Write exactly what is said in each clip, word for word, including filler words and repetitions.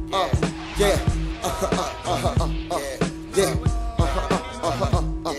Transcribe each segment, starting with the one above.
uh, yeah, uh, uh, uh, uh, uh, yeah, uh, uh, uh, uh, uh,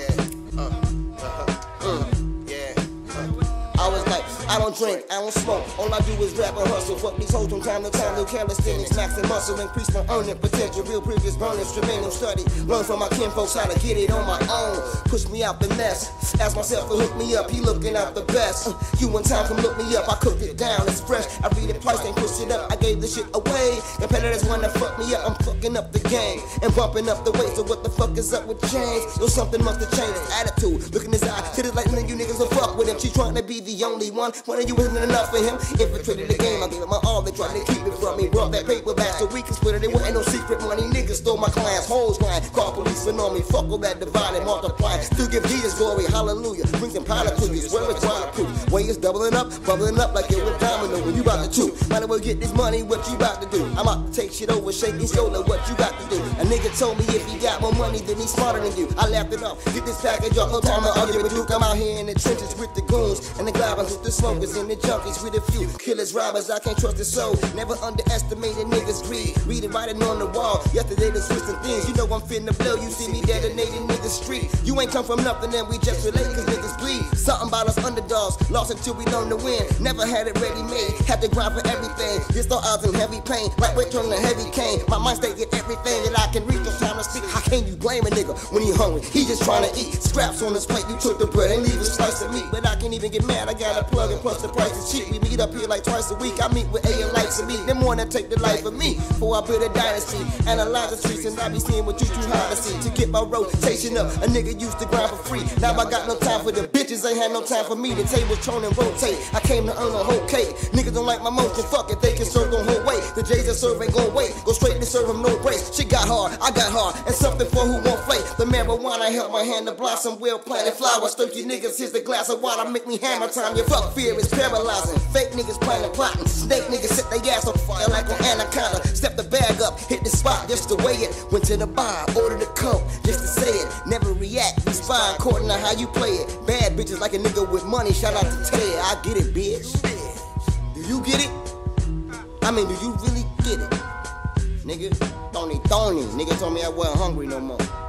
I was like, I don't drink, I don't smoke, all I do is rap and hustle. Fuck these hoes from time to time, no calisthenics, max and muscle, increase my earning potential, real previous burning, instrumental study, learn from my kinfolks how to get it on my own, push me out the nest, ask myself to hook me up, he looking out the best, uh, you one time come look me up, I cooked it down, it's fresh, I read it twice, then push it up, I gave the shit away, competitors wanna fuck me up, I'm fucking up the game, and bumping up the weight, so what the fuck is up with James? Yo, something must have changed, his attitude, look in his eye, shit is like none of you niggas will fuck with him, she trying to be the only one, one of you isn't enough for him, infiltrated the game, I gave it my all, they tried to keep it from me, brought that paper back so we can split it, it wasn't no secret money, niggas stole my clients, hoes lying, call police and on me, fuck all that divide and multiply, still give Jesus glory, hallelujah, bring some powder to you, swear it's waterproof, way is doubling up, bubbling up like it was domino, when you about to chew, might as well get this money, what you about to do, I'm about to take shit over, shake his shoulder, what you got to do, a nigga told me if he got more money then he's smarter than you, I laughed it off, get this package off, no time to argue with Duke, I'm out here in the trenches with the goons, and the glabbers with the smokers and the junkies with a few killers, robbers, I can't trust a soul, never underestimate a nigga's greed, reading, writing on the wall, yesterday the twisting things, you know I'm finna blow, you see me detonating niggas street, you ain't come from nothing and we just relate cause niggas bleed, something about us underdogs, lost until we learn to win, never had it ready made, had to grind for everything, this thought I was in heavy pain, like weight turning a heavy cane, my mind stay get everything that I can reach, no time to speak, how can you blame a nigga when he hungry, he just trying to eat, scraps on his plate, you took the bread and leave a slice of meat, but I can't even get mad, I got a plug and plus the price is cheap, we meet up here like twice a week, I meet with A and lights of me, them more than take the life of me, before I build a dynasty, analyze the streets and I be seeing what you too hard to see, to get my rotation up, a nigga used to grind for free, now I got no time for the bitches, ain't had no time for me, the tables turn and rotate, I came to earn a whole cake, niggas don't like my motion, fuck it, they can serve the whole way, the J's that serve ain't gon' wait, go straight to serve them no breaks, shit got hard, I got hard, and something for who won't flake, the marijuana held my hand to blossom, well planted flowers, thirsty niggas, here's the glass of water, make me hammer time, your fuck fear is paralyzing, fake niggas planning plotting, snake niggas set their ass on fire like on anaconda, step the bag up, hit the spot just to weigh it, went to the bar, ordered a coke, just to say it, never react, respond according to how you play it, bad bitches like a nigga with money, shout out to Ted, I get it bitch, do you get it? I mean do you really get it? Nigga, Tony Tony, nigga told me I wasn't hungry no more.